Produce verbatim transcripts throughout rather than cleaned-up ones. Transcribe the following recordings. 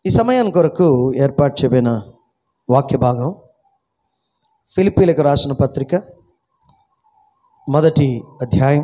ఈ సమయాన్ని కొరకు ఏర్పాటు చేయబడిన వాక్య భాగం ఫిలిప్పీలకు రాసిన పత్రిక మొదటి అధ్యాయం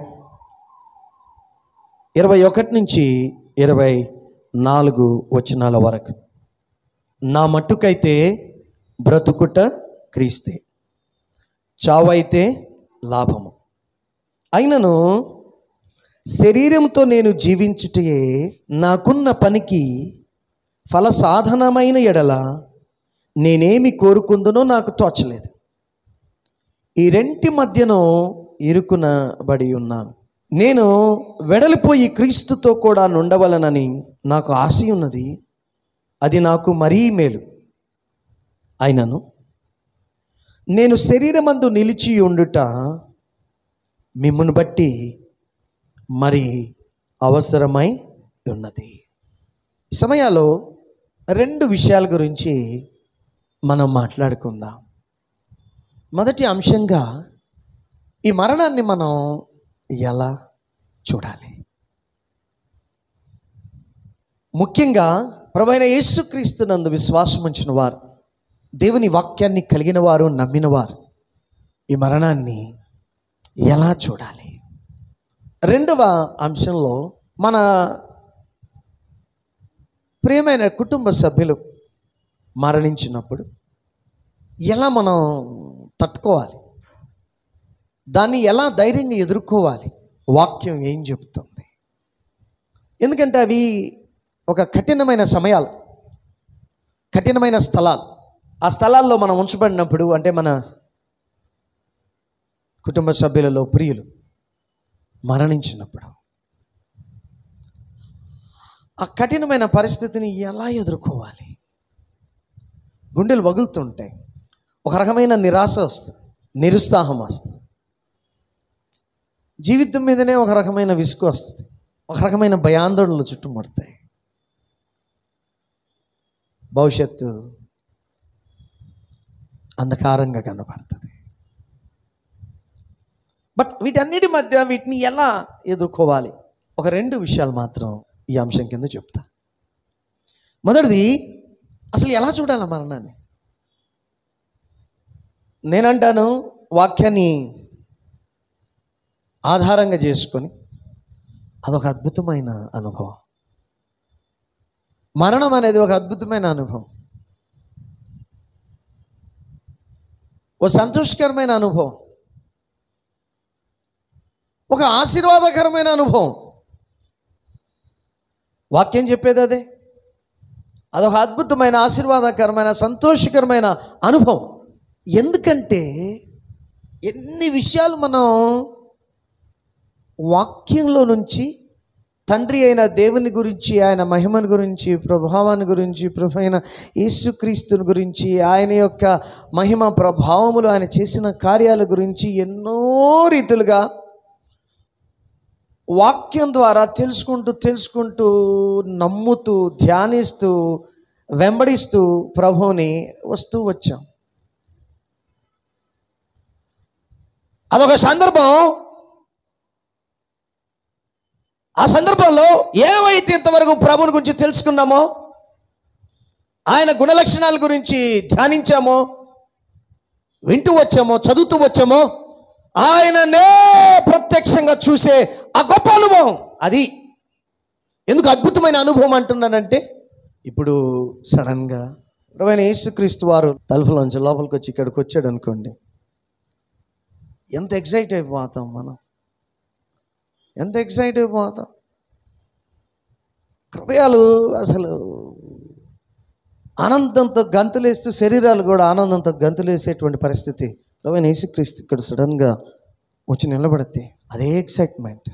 ఇరవై ఒకటి నుంచి ఇరవై నాలుగు వచనాల వరకు. నా మట్టుకైతే బ్రతుకుట క్రీస్తే, చావైతే లాభము. అయినను శరీరంతో నేను జీవించుటే నాకున్న పనికి ఫల సాధనమైన ఎడల నేనేమి కోరుకుందునో నాకు తోచలేదు. ఈ రెంటి మధ్యను ఇరుకునబడి ఉన్నాను. నేను వెడలిపోయి క్రీస్తుతో కూడా నుండవలనని నాకు ఆశ ఉన్నది. అది నాకు మరీ మేలు. అయినను నేను శరీరమందు నిలిచి ఉండుట మిమ్మును బట్టి మరి అవసరమై ఉన్నది. ఈ సమయాల్లో రెండు విషయాల గురించి మనం మాట్లాడుకుందాం. మొదటి అంశంగా ఈ మరణాన్ని మనం ఎలా చూడాలి. ముఖ్యంగా ప్రభువైన యేసుక్రీస్తునందు విశ్వాసం ఉంచిన వారు, దేవుని వాక్యాన్ని కలిగిన వారు, నమ్మిన వారు ఈ మరణాన్ని ఎలా చూడాలి. రెండవ అంశంలో మన ప్రియమైన కుటుంబ సభ్యులు మరణించినప్పుడు ఎలా మనం తట్టుకోవాలి, దాన్ని ఎలా ధైర్యంగా ఎదుర్కోవాలి, వాక్యం ఏం చెప్తుంది. ఎందుకంటే అవి ఒక కఠినమైన సమయాలు, కఠినమైన స్థలాలు. ఆ స్థలాల్లో మనం ఉంచబడినప్పుడు, అంటే మన కుటుంబ సభ్యులలో ప్రియులు మరణించినప్పుడు ఆ కఠినమైన పరిస్థితిని ఎలా ఎదుర్కోవాలి. గుండెలు వగులుతుంటాయి, ఒక రకమైన నిరాశ వస్తుంది, నిరుత్సాహం వస్తుంది, జీవితం మీదనే ఒక రకమైన విసుగు వస్తుంది, ఒక రకమైన భయాందోళనలు చుట్టుముడతాయి, భవిష్యత్తు అంధకారంగా కనబడుతుంది. బట్ వీటన్నిటి మధ్య వీటిని ఎలా ఎదుర్కోవాలి, ఒక రెండు విషయాలు మాత్రం ఈ అంశం కింద చెప్తా. మొదటిది, అసలు ఎలా చూడాలి మరణాన్ని. నేనంటాను, వాక్యాన్ని ఆధారంగా చేసుకొని అదొక అద్భుతమైన అనుభవం. మరణం అనేది ఒక అద్భుతమైన అనుభవం, ఓ సంతోషకరమైన అనుభవం, ఒక ఆశీర్వాదకరమైన అనుభవం. వాక్యం చెప్పేది అదే. అదొక అద్భుతమైన, ఆశీర్వాదకరమైన, సంతోషకరమైన అనుభవం. ఎందుకంటే ఎన్ని విషయాలు మనం వాక్యంలో నుంచి తండ్రి అయిన దేవుని గురించి, ఆయన మహిమను గురించి, ప్రభావాన్ని గురించి, ప్రభు అయిన యేసుక్రీస్తుని గురించి, ఆయన యొక్క మహిమ ప్రభావములు, ఆయన చేసిన కార్యాల గురించి ఎన్నో రీతులుగా వాక్యం ద్వారా తెలుసుకుంటూ తెలుసుకుంటూ నమ్ముతూ, ధ్యానిస్తూ, వెంబడిస్తూ ప్రభువుని వస్తూ వచ్చాం. అదొక సందర్భం. ఆ సందర్భంలో ఏమైతే ఇంతవరకు ప్రభువుని గురించి తెలుసుకున్నామో, ఆయన గుణలక్షణాల గురించి ధ్యానించామో, వింటూ వచ్చామో, చదువుతూ వచ్చామో, ఆయననే ప్రత్యక్షంగా చూసే ఆ గొప్ప అనుభవం అది. ఎందుకు అద్భుతమైన అనుభవం అంటున్నానంటే, ఇప్పుడు సడన్గా ప్రభువైన యేసుక్రీస్తు వారు తలుపులోంచి లోపలికి వచ్చి ఇక్కడికి వచ్చాడు అనుకోండి, ఎంత ఎక్సైట్ అయిపోతాం మనం, ఎంత ఎక్సైట్ అయిపోతాం. హృదయాలు అసలు ఆనందంతో గంతులేస్తూ, శరీరాలు కూడా ఆనందంతో గంతులేసేటువంటి పరిస్థితి. ప్రభువైన యేసుక్రీస్తు ఇక్కడ సడన్గా వచ్చి నిలబడితే అదే ఎక్సైట్మెంట్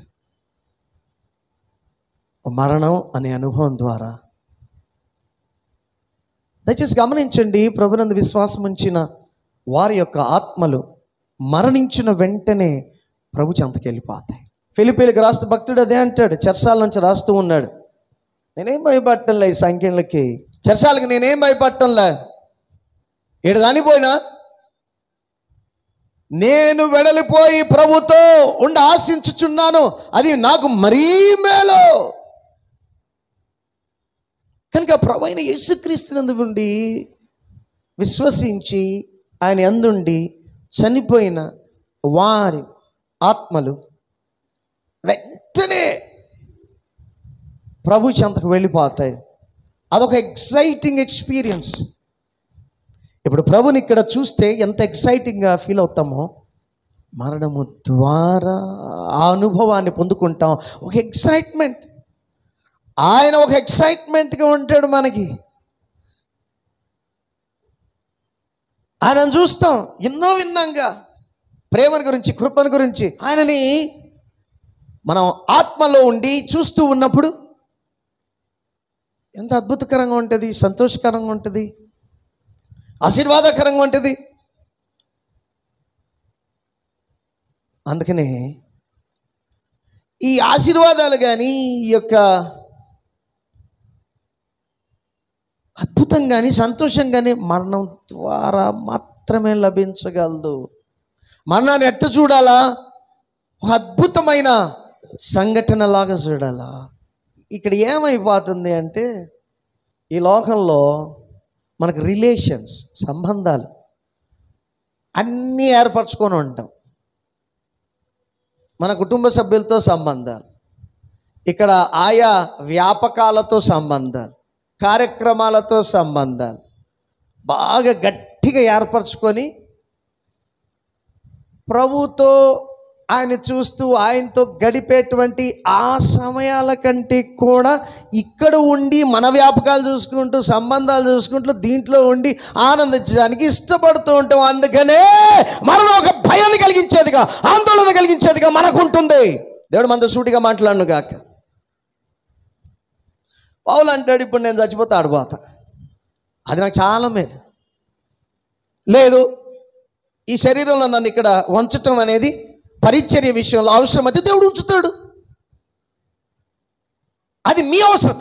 మరణం అనే అనుభవం ద్వారా. దయచేసి గమనించండి, ప్రభునందు విశ్వాసం ఉంచిన వారి యొక్క ఆత్మలు మరణించిన వెంటనే ప్రభు చెంతకి వెళ్ళిపోతాయి. ఫిలిప్పీలకు రాస్తూ భక్తుడు అదే అంటాడు, చెరసాల నుంచి రాస్తూ ఉన్నాడు, నేనేం భయపడటంలే ఈ సంఖ్యలకి, చెరసాలకి నేనేం భయపడటంలే, ఏడు కానిపోయినా నేను వెడలిపోయి ప్రభుతో ఉండి ఆశించుచున్నాను, అది నాకు మరీ మేలు. కనుక ప్రభువైన యేసుక్రీస్తునందు ఉండి విశ్వసించి ఆయన యందుండి చనిపోయిన వారి ఆత్మలు వెంటనే ప్రభు చెంతకు వెళ్ళిపోతాయి. అదొక ఎక్సైటింగ్ ఎక్స్పీరియన్స్. ఇప్పుడు ప్రభుని ఇక్కడ చూస్తే ఎంత ఎక్సైటింగ్గా ఫీల్ అవుతామో, మరణము ద్వారా ఆ అనుభవాన్ని పొందుకుంటాం. ఒక ఎక్సైట్మెంట్, ఆయన ఒక ఎక్సైట్మెంట్గా ఉంటాడు మనకి. ఆయనను చూస్తాం, ఎన్నో విన్నాంగా ప్రేమను గురించి, కృపను గురించి. ఆయనని మనం ఆత్మలో ఉండి చూస్తూ ఉన్నప్పుడు ఎంత అద్భుతకరంగా ఉంటుంది, సంతోషకరంగా ఉంటుంది, ఆశీర్వాదకరంగా ఉంటుంది. అందుకనే ఈ ఆశీర్వాదాలు కానీ, ఈ యొక్క అద్భుతం కానీ, సంతోషం కానీ మరణం ద్వారా మాత్రమే లభించగలదు. మరణాన్ని ఎట్ట చూడాలా? ఒక అద్భుతమైన సంఘటనలాగా చూడాలా. ఇక్కడ ఏమైపోతుంది అంటే, ఈ లోకంలో మనకు రిలేషన్స్, సంబంధాలు అన్నీ ఏర్పరచుకొని ఉంటాం. మన కుటుంబ సభ్యులతో సంబంధాలు, ఇక్కడ ఆయా వ్యాపకాలతో సంబంధాలు, కార్యక్రమాలతో సంబంధాలు బాగా గట్టిగా ఏర్పరచుకొని ప్రభుతో ఆయన చూస్తూ ఆయనతో గడిపేటువంటి ఆ సమయాల కంటే కూడా ఇక్కడ ఉండి మన వ్యాపకాలు చూసుకుంటూ, సంబంధాలు చూసుకుంటూ, దీంట్లో ఉండి ఆనందించడానికి ఇష్టపడుతూ ఉంటాం. అందుకనే మరణం ఒక భయాన్ని కలిగించేదిగా, ఆందోళన కలిగించేదిగా మనకు ఉంటుంది. దేవుడు మనతో సూటిగా మాట్లాడను గాక. పౌలు అంటాడు, ఇప్పుడు నేను చచ్చిపోతా ఆడిపోతా, అది నాకు చాలా మేలు. లేదు, ఈ శరీరంలో నన్ను ఇక్కడ వంచటం అనేది పరిచర్య విషయంలో అవసరమైతే దేవుడు ఉంచుతాడు. అది మీ అవసరత.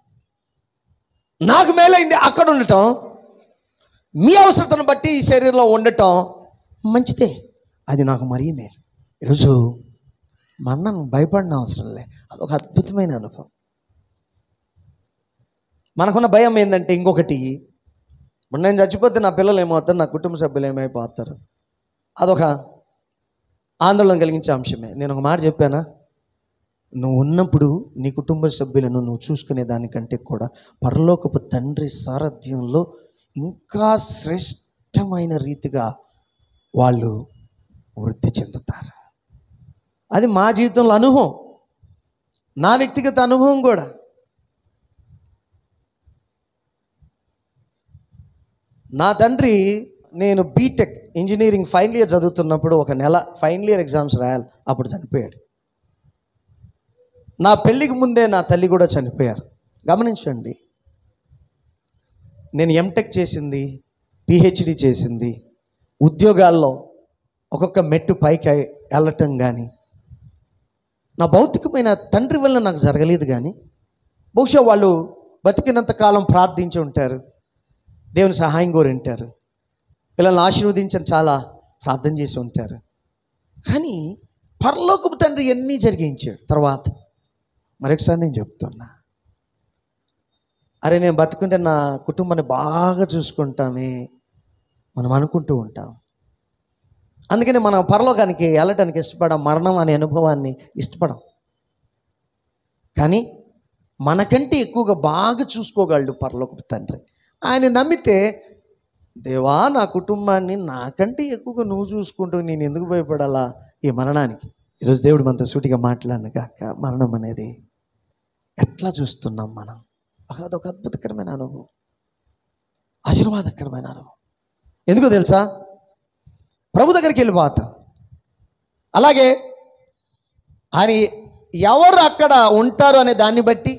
నాకు మేలైంది అక్కడ ఉండటం, మీ అవసరతను బట్టి ఈ శరీరంలో ఉండటం మంచిదే, అది నాకు మరీ మేలు. ఈరోజు మరణం భయపడిన అవసరం లే, అదొక అద్భుతమైన అనుభవం. మనకున్న భయం ఏంటంటే, ఇంకొకటి, నేను చచ్చిపోతే నా పిల్లలు ఏమవుతారు, నా కుటుంబ సభ్యులు ఏమైపోతారు, అదొక ఆందోళన కలిగించే అంశమే. నేను ఒక మాట చెప్పానా, నువ్వు ఉన్నప్పుడు నీ కుటుంబ సభ్యులను నువ్వు చూసుకునే దానికంటే కూడా పరలోకపు తండ్రి సారథ్యంలో ఇంకా శ్రేష్టమైన రీతిగా వాళ్ళు వృద్ధి చెందుతారు. అది మా జీవితంలో అనుభవం, నా వ్యక్తిగత అనుభవం కూడా. నా తండ్రి, నేను బీటెక్ ఇంజనీరింగ్ ఫైనల్ ఇయర్ చదువుతున్నప్పుడు ఒక నెల ఫైనల్ ఇయర్ ఎగ్జామ్స్ రాయాలి, అప్పుడు చనిపోయాడు. నా పెళ్ళికి ముందే నా తల్లి కూడా చనిపోయారు. గమనించండి, నేను ఎంటెక్ చేసింది, పిహెచ్డి చేసింది, ఉద్యోగాల్లో ఒక్కొక్క మెట్టు పైకి వెళ్ళటం కానీ నా భౌతికమైన తండ్రి వల్ల నాకు జరగలేదు. కానీ బహుశా వాళ్ళు బతికినంత కాలం ప్రార్థించి ఉంటారు, దేవుని సహాయం కోరి ఉంటారు, పిల్లల్ని ఆశీర్వదించని చాలా ప్రార్థన చేసి ఉంటారు. కానీ పరలోకపు తండ్రి ఎన్ని జరిగించాడు. తర్వాత మరొకసారి నేను చెప్తున్నా, అరే నేను బతుకుంటే నా కుటుంబాన్ని బాగా చూసుకుంటామే మనం అనుకుంటూ ఉంటాం. అందుకని మనం పరలోకానికి వెళ్ళటానికి ఇష్టపడం, మరణం అనే అనుభవాన్ని ఇష్టపడం. కానీ మనకంటే ఎక్కువగా బాగా చూసుకోగలడు పరలోకపు తండ్రి. ఆయన నమ్మితే, దేవా నా కుటుంబాన్ని నాకంటే ఎక్కువగా నువ్వు చూసుకుంటూ నేను ఎందుకు భయపడాలా ఈ మరణానికి. ఈరోజు దేవుడు మనతో సూటిగా మాట్లాడిన కాక, మరణం అనేది ఎట్లా చూస్తున్నాం మనం, అదొక అద్భుతకరమైన అనుభవం, ఆశీర్వాదకరమైన అనుభవం. ఎందుకో తెలుసా, ప్రభు దగ్గరికి వెళ్ళిపోతాం. అలాగే ఆయన ఎవరు అక్కడ ఉంటారు అనే దాన్ని బట్టి,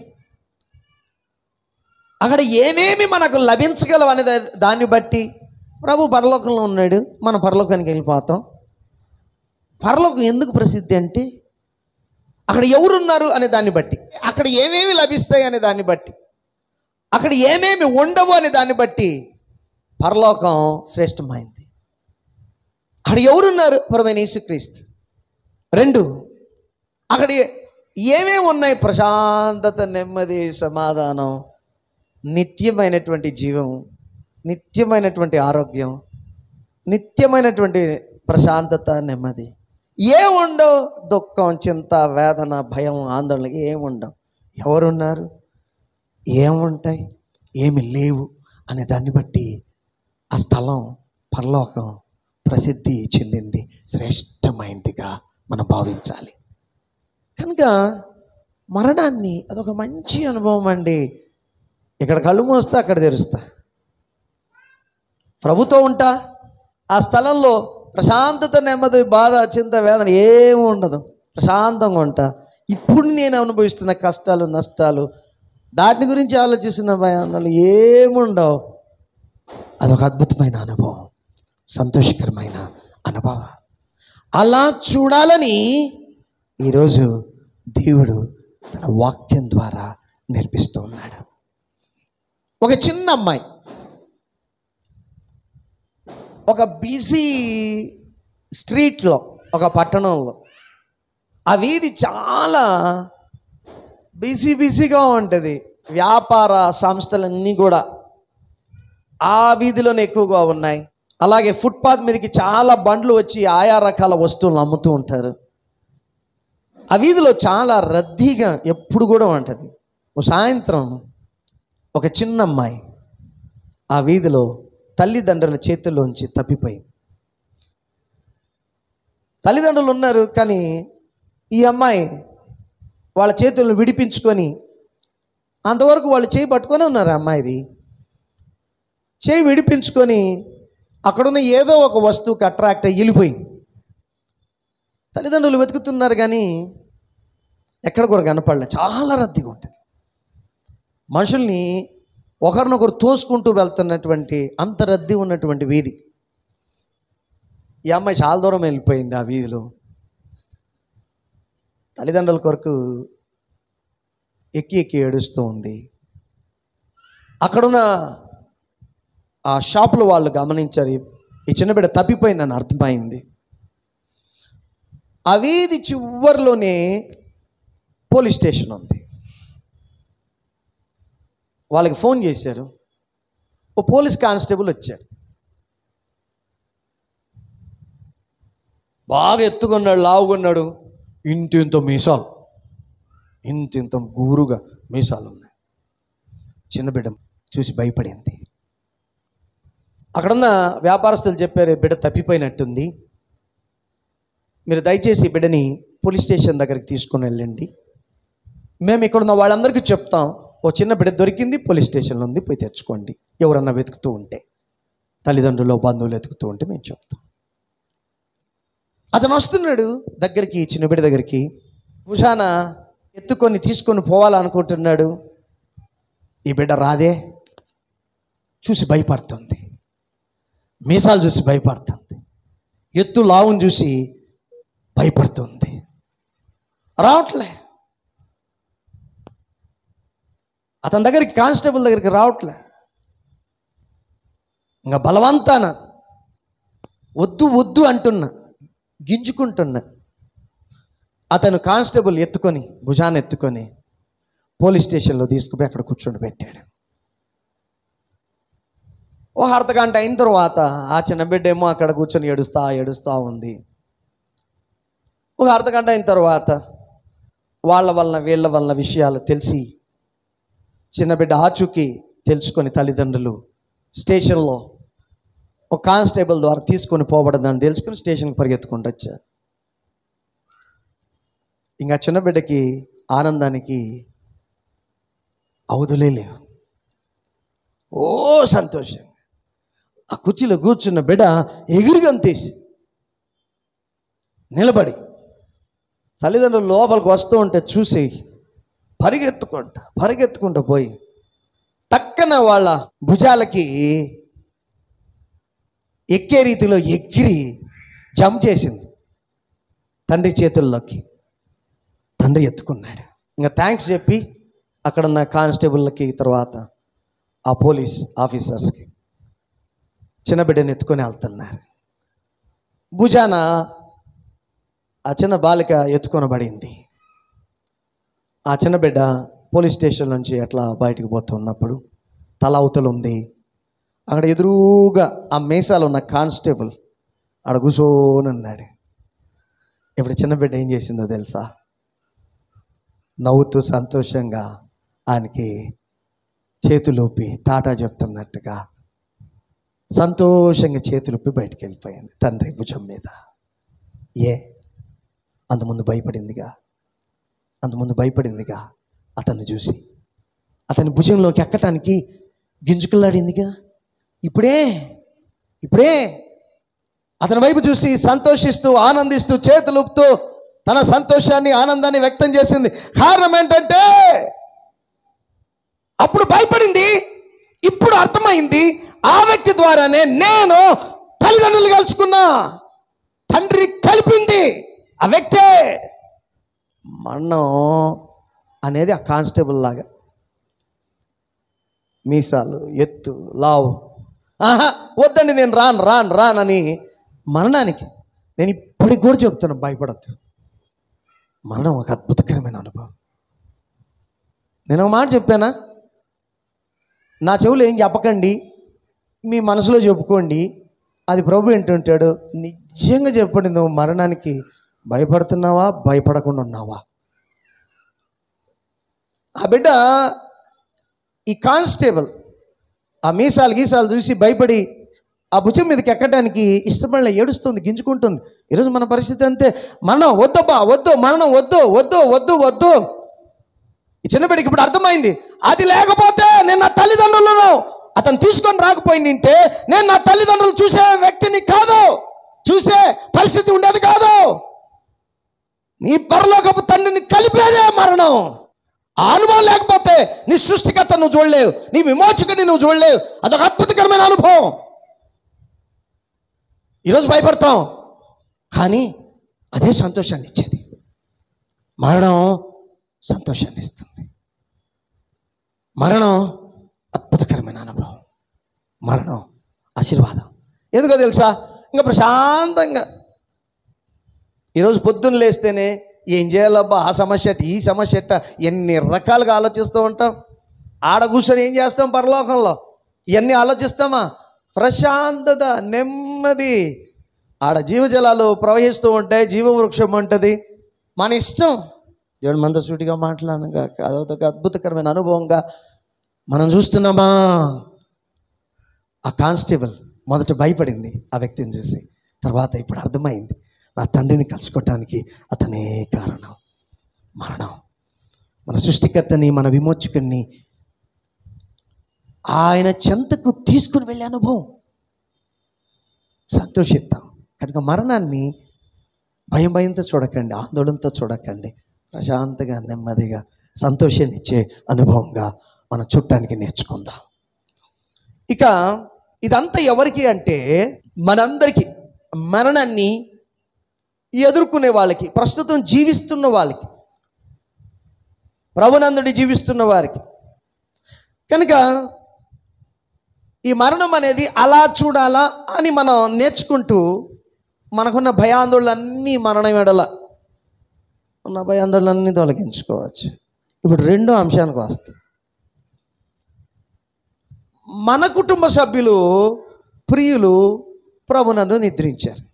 అక్కడ ఏమేమి మనకు లభించగలవు అనే దాన్ని బట్టి, ప్రభు పరలోకంలో ఉన్నాడు, మనం పరలోకానికి వెళ్ళిపోతాం. పరలోకం ఎందుకు ప్రసిద్ధి అంటే, అక్కడ ఎవరున్నారు అనే దాన్ని బట్టి, అక్కడ ఏమేమి లభిస్తాయి అనే దాన్ని బట్టి, అక్కడ ఏమేమి ఉండవు అనే దాన్ని బట్టి పరలోకం శ్రేష్టమైంది. అక్కడ ఎవరున్నారు? ప్రభువైన యేసుక్రీస్తు. రెండు, అక్కడ ఏమేమి ఉన్నాయి? ప్రశాంతత, నెమ్మది, సమాధానం, నిత్యమైనటువంటి జీవం, నిత్యమైనటువంటి ఆరోగ్యం, నిత్యమైనటువంటి ప్రశాంతత, నెమ్మది ఏముండవు. దుఃఖం, చింత, వేదన, భయం, ఆందోళన ఏముండవు. ఎవరున్నారు? ఏముంటాయి? ఏమి లేవు అనే దాన్ని బట్టి ఆ స్థలం పరలోకం ప్రసిద్ధి చెందింది, శ్రేష్టమైందిగా మనం భావించాలి. కనుక మరణాన్ని అదొక మంచి అనుభవం అండి. ఇక్కడ కళ్ళు మూస్తా, అక్కడ తెరుస్తా, ప్రభుతో ఉంటా, ఆ స్థలంలో ప్రశాంతత, నెమ్మది, బాధ, చింత, వేదన ఏమి ఉండదు. ప్రశాంతంగా ఉంటా. ఇప్పుడు నేను అనుభవిస్తున్న కష్టాలు, నష్టాలు, దాని గురించి ఆలోచిస్తున్న భయాలు ఏముండవు. అదొక అద్భుతమైన అనుభవం, సంతోషకరమైన అనుభవం. అలా చూడాలని ఈరోజు దేవుడు తన వాక్యం ద్వారా నేర్పిస్తూ ఉన్నాడు. ఒక చిన్న అమ్మాయి ఒక బిజీ స్ట్రీట్లో, ఒక పట్టణంలో, ఆ వీధి చాలా బిజీ బిజీగా ఉంటుంది. వ్యాపార సంస్థలన్నీ కూడా ఆ వీధిలోనే ఎక్కువగా ఉన్నాయి. అలాగే ఫుట్పాత్ మీదకి చాలా బండ్లు వచ్చి ఆయా రకాల వస్తువులు అమ్ముతూ ఉంటారు. ఆ వీధిలో చాలా రద్దీగా ఎప్పుడు కూడా ఉంటుంది. ఓ సాయంత్రం ఒక చిన్న అమ్మాయి ఆ వీధిలో తల్లిదండ్రుల చేతుల్లోంచి తప్పిపోయింది. తల్లిదండ్రులు ఉన్నారు, కానీ ఈ అమ్మాయి వాళ్ళ చేతులను విడిపించుకొని, అంతవరకు వాళ్ళు చేయి పట్టుకొని ఉన్నారు. అమ్మాయిది చేయి విడిపించుకొని అక్కడున్న ఏదో ఒక వస్తువుకి అట్రాక్ట్ అయ్యి వెళ్ళిపోయింది. తల్లిదండ్రులు వెతుకుతున్నారు, కానీ ఎక్కడ కూడా కనపడలే. చాలా రద్దీగా ఉంటుంది. మనుషుల్ని ఒకరినొకరు తోసుకుంటూ వెళ్తున్నటువంటి అంత రద్దీ ఉన్నటువంటి వీధి. ఈ అమ్మాయి చాలా దూరం వెళ్ళిపోయింది ఆ వీధిలో. తల్లిదండ్రుల కొరకు ఎక్కి ఎక్కి ఏడుస్తూ ఉంది. అక్కడున్న ఆ షాపులో వాళ్ళు గమనించారు, ఈ చిన్న బిడ్డ తప్పిపోయిందని అర్థమైంది. ఆ వీధి చివరిలోనే పోలీస్ స్టేషన్ ఉంది. వాళ్ళకి ఫోన్ చేశారు. ఓ పోలీస్ కానిస్టేబుల్ వచ్చాడు. బాగా ఎత్తుకున్నాడు, లావుకున్నాడు, ఇంత ఇంత మీసాలు, ఇంత ఇంత గురుగా మీసాలు ఉన్నాయి. చిన్న బిడ్డ చూసి భయపడింది. అక్కడున్న వ్యాపారస్తులు చెప్పారు, బిడ్డ తప్పిపోయినట్టుంది, మీరు దయచేసి బిడ్డని పోలీస్ స్టేషన్ దగ్గరికి తీసుకుని వెళ్ళండి, మేము ఇక్కడున్న వాళ్ళందరికీ చెప్తాం, ఓ చిన్న బిడ్డ దొరికింది, పోలీస్ స్టేషన్లో ఉంది, పోయి తెచ్చుకోండి. ఎవరన్నా వెతుకుతూ ఉంటే, తల్లిదండ్రులు బంధువులు వెతుకుతూ ఉంటే మేము చెప్తాం. అతను వస్తున్నాడు దగ్గరికి, చిన్న బిడ్డ దగ్గరికి. భుజాన ఎత్తుకొని తీసుకొని పోవాలనుకుంటున్నాడు. ఈ బిడ్డ రాదే, చూసి భయపడుతుంది, మీసాలు చూసి భయపడుతుంది, ఎత్తు లావును చూసి భయపడుతుంది, రావట్లే. అతని దగ్గరికి, కానిస్టేబుల్ దగ్గరికి రావట్లే. ఇంకా బలవంతాన వద్దు వద్దు అంటున్నా, గింజుకుంటున్నా. అతను కానిస్టేబుల్ ఎత్తుకొని, భుజాన్ని ఎత్తుకొని పోలీస్ స్టేషన్లో తీసుకుపోయి అక్కడ కూర్చొని పెట్టాడు. ఓ అర్ధ గంట అయిన తర్వాత ఆ చిన్న బిడ్డ ఏమో అక్కడ కూర్చొని ఏడుస్తా ఏడుస్తూ ఉంది. ఒక అర్ధ గంట అయిన తర్వాత వాళ్ళ వలన వీళ్ళ వలన విషయాలు తెలిసి, చిన్న బిడ్డ ఆచూకీ తెలుసుకొని తల్లిదండ్రులు స్టేషన్లో ఒక కానిస్టేబుల్ ద్వారా తీసుకొని పోబడదని తెలుసుకుని స్టేషన్కి పరిగెత్తుకుంటూ వచ్చారు. ఇంకా చిన్న బిడ్డకి ఆనందానికి అవధులే లేవు. ఓ సంతోషం. ఆ కుర్చీలో కూర్చున్న బిడ్డ ఎగిరిగంతేసి నిలబడి తల్లిదండ్రులు లోపలికి వస్తూ ఉంటే చూసి పరిగెత్తుకుంటా పరిగెత్తుకుంటూ పోయి టక్కన వాళ్ళ భుజాలకి ఎక్కే రీతిలో ఎగిరి జంప్ చేసింది తండ్రి చేతుల్లోకి. తండ్రి ఎత్తుకున్నాడు. ఇంకా థ్యాంక్స్ చెప్పి అక్కడున్న కానిస్టేబుల్కి, తర్వాత ఆ పోలీస్ ఆఫీసర్స్కి చిన్న బిడ్డని ఎత్తుకొని వెళ్తున్నారు. భుజాన ఆ చిన్న బాలిక ఎత్తుకొనబడింది. ఆ చిన్న బిడ్డ పోలీస్ స్టేషన్ నుంచి అట్లా బయటకు పోతూ ఉన్నప్పుడు తల అవతల ఉంది. అక్కడ ఎదురుగా ఆ మీసాలు ఉన్న కానిస్టేబుల్ ఆడ కూర్చోని ఉన్నాడు. ఇప్పుడు చిన్న బిడ్డ ఏం చేసిందో తెలుసా? నవ్వుతూ సంతోషంగా ఆయనకి చేతులూపి టాటా చెప్తున్నట్టుగా సంతోషంగా చేతులూపి బయటికి వెళ్ళిపోయింది తండ్రి భుజం మీద. ఏ అంతకుముందు భయపడిందిగా, అంతకుముందు భయపడిందిగా అతన్ని చూసి. అతని భుజంలోకి ఎక్కటానికి గింజుకులాడిందిగా. ఇప్పుడే ఇప్పుడే అతని వైపు చూసి సంతోషిస్తూ ఆనందిస్తూ చేతులుపుతూ తన సంతోషాన్ని ఆనందాన్ని వ్యక్తం చేసింది. కారణం ఏంటంటే అప్పుడు భయపడింది, ఇప్పుడు అర్థమైంది. ఆ వ్యక్తి ద్వారానే నేను తల్లిదండ్రులు కలుసుకున్నా. తండ్రి కలిపింది ఆ వ్యక్తే. మరణం అనేది ఆ కానిస్టేబుల్ లాగా మీసాలు ఎత్తు లావు, ఆహా వద్దండి నేను రాను రాను రానని మరణానికి నేను ఇప్పటికి కూడా చెప్తాను, భయపడద్దు. మరణం ఒక అద్భుతకరమైన అనుభవం. నేను ఒక మాట చెప్పానా? నా చెవులు ఏం చెప్పకండి, మీ మనసులో చెప్పుకోండి. అది ప్రభు ఏంటుంటాడు, నిజంగా చెప్పండి, నువ్వు మరణానికి భయపడుతున్నావా భయపడకుండా ఉన్నావా? ఆ బిడ్డ ఈ కానిస్టేబుల్ ఆ మీసాలు గీసాలు చూసి భయపడి ఆ భుజం మీదకి ఎక్కడానికి ఇష్టపడలే, ఏడుస్తుంది, గింజుకుంటుంది. ఈరోజు మన పరిస్థితి అంతే. మరణం వద్దబ్బా వద్దు, మరణం వద్దు వద్దు వద్దు వద్దు. ఈ చిన్నబిడ్డకి ఇప్పుడు అర్థమైంది, అది లేకపోతే నేను నా తల్లిదండ్రులను అతను తీసుకొని రాకపోయిందంటే నేను నా తల్లిదండ్రులు చూసే వ్యక్తిని కాదు, చూసే పరిస్థితి ఉండేది కాదు. నీ పరలోకపు తండ్రిని కలిపేదే మరణం. ఆ అనుభవం లేకపోతే నీ సృష్టికర్త నువ్వు చూడలేవు, నీ విమోచకుని నువ్వు చూడలేవు. అదొక అద్భుతకరమైన అనుభవం. ఈరోజు భయపడతాం, కానీ అదే సంతోషాన్ని ఇచ్చేది. మరణం సంతోషాన్ని ఇస్తుంది. మరణం అద్భుతకరమైన అనుభవం. మరణం ఆశీర్వాదం. ఎందుకో తెలుసా? ఇంకా ప్రశాంతంగా ఈరోజు పొద్దున్న లేస్తేనే ఏం చేయాలబ్బా, ఆ సమస్య అట్ట, ఈ సమస్య అట్ట, ఎన్ని రకాలుగా ఆలోచిస్తూ ఉంటాం. ఆడ కూర్చొని ఏం చేస్తాం? పరలోకంలో ఇవన్నీ ఆలోచిస్తామా? ప్రశాంతత, నెమ్మది. ఆడ జీవజలాలు ప్రవహిస్తూ ఉంటాయి, జీవవృక్షం ఉంటుంది. మన ఇష్టం. దేవుడు మనతో సూటిగా మాట్లాడనుగా అదొక అద్భుతకరమైన అనుభవంగా మనం చూస్తున్నామా? ఆ కానిస్టేబుల్ మొదట భయపడింది ఆ వ్యక్తిని చూసి, తర్వాత ఇప్పుడు అర్థమైంది, నా తండ్రిని కలుసుకోవటానికి అతనే కారణం. మరణం మన సృష్టికర్తని, మన విమోచకుని ఆయన చెంతకు తీసుకుని వెళ్ళే అనుభవం. సంతోషిద్దాం. కనుక మరణాన్ని భయం భయంతో చూడకండి, ఆందోళనతో చూడకండి. ప్రశాంతంగా, నెమ్మదిగా, సంతోషాన్ని ఇచ్చే అనుభవంగా మనం చుట్టానికి నేర్చుకుందాం. ఇక ఇదంతా ఎవరికి అంటే మనందరికీ, మరణాన్ని ఎదుర్కొనే వాళ్ళకి, ప్రస్తుతం జీవిస్తున్న వాళ్ళకి, ప్రభునందుడి జీవిస్తున్న వారికి. కనుక ఈ మరణం అనేది అలా చూడాలా అని మనం నేర్చుకుంటూ మనకున్న భయాందోళనలన్నీ మరణం ఎడల ఉన్న భయాందోళనలన్నీ తొలగించుకోవచ్చు. ఇప్పుడు రెండో అంశానికి వస్తుంది. మన కుటుంబ సభ్యులు, ప్రియులు ప్రభునందు నిద్రించారు.